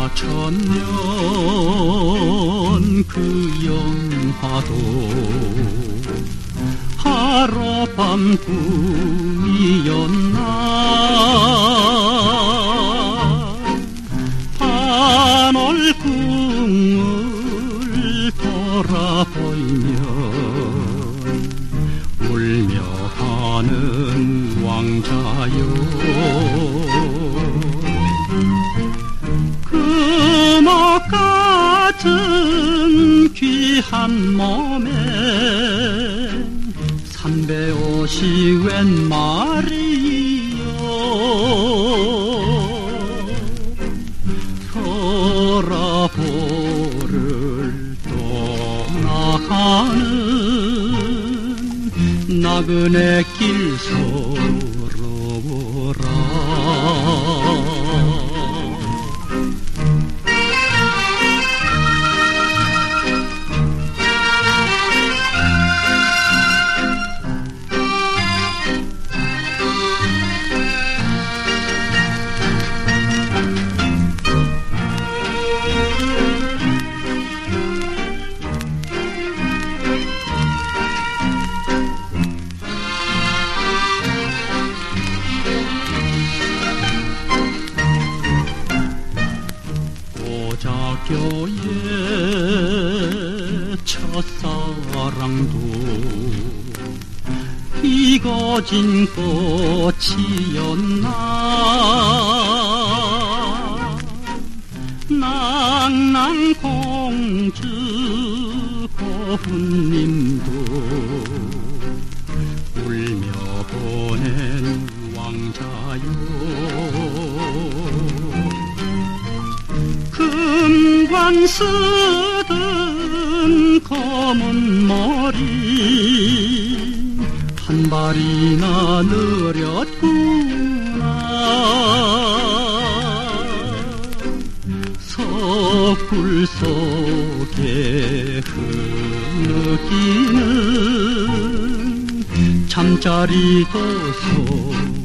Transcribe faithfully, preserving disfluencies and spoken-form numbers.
천년 그 영화도 하룻밤 꿈이었나. 하늘 꿈을 돌아보이면 울며 가는 왕자요. 금옥 같은 귀한 몸에 삼백오십 웬 말이요. 서라보를 떠나가는 나그네 길 서러워라. 교의 첫사랑도 익어진 꽃이었나. 낭낭공주 고훈님도 울며 보낸 왕자요. 금관 쓰던 검은 머리 한 발이나 느렸구나. 석굴 속에 흐느끼는 잠자리 고소